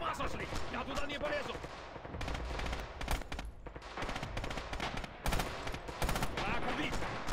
ума сошли! Я туда не полезу! Так, убийца!